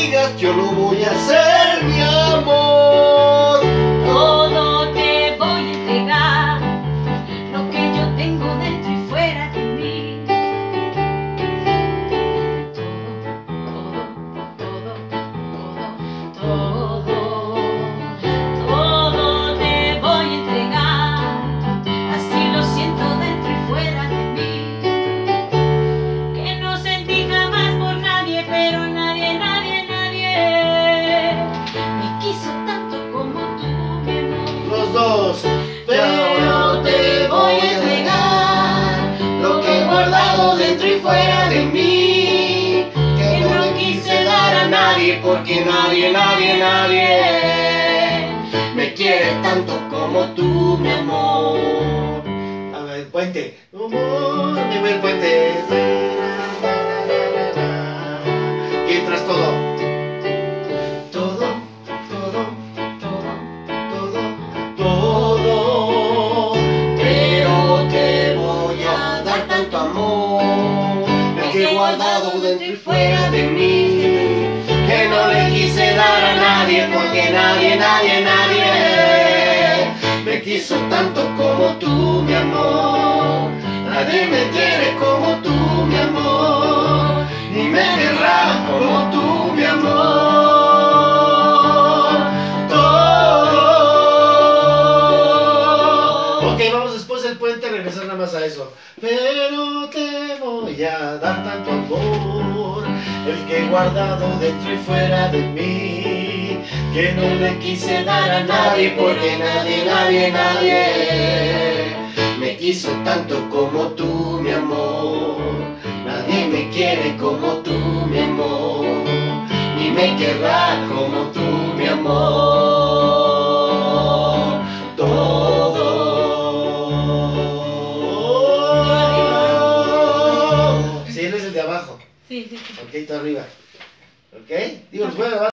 digas, yo lo voy a hacer, mi amor. Todo te voy a entregar, lo que yo tengo dentro y fuera de mí. Todo te voy a entregar, así lo siento dentro y fuera de mí. Que no sentí jamás por nadie, pero nadie me quiso tanto como tú, mi amor. Los dos. Pero te voy a entregar lo que he guardado dentro y fuera de mí, que no quise dar a nadie, porque nadie me quiere tanto como tú, mi amor. A ver, el puente. Amor, me voy el puente. Y entras todo. Todo, todo, todo. Pero te voy a dar tanto amor, El que he guardado dentro y fuera de mí, que no le quise dar a nadie, porque nadie me quiso tanto como tú, mi amor. Nadie me quiere como tú, mi amor, ni me querrá como tú, mi amor. Todo. Ok, vamos después del puente a regresar nada más a eso. Pero te voy a dar tanto amor, el que he guardado dentro y fuera de mí, que no le quise dar a nadie, porque nadie me quiso tanto como tú, mi amor. Nadie me quiere como tú, mi amor, ni me querrá como tú, mi amor. Todo. Sí, él es el de abajo. Sí. Ok, tú arriba. Ok, digo, los voy a grabar.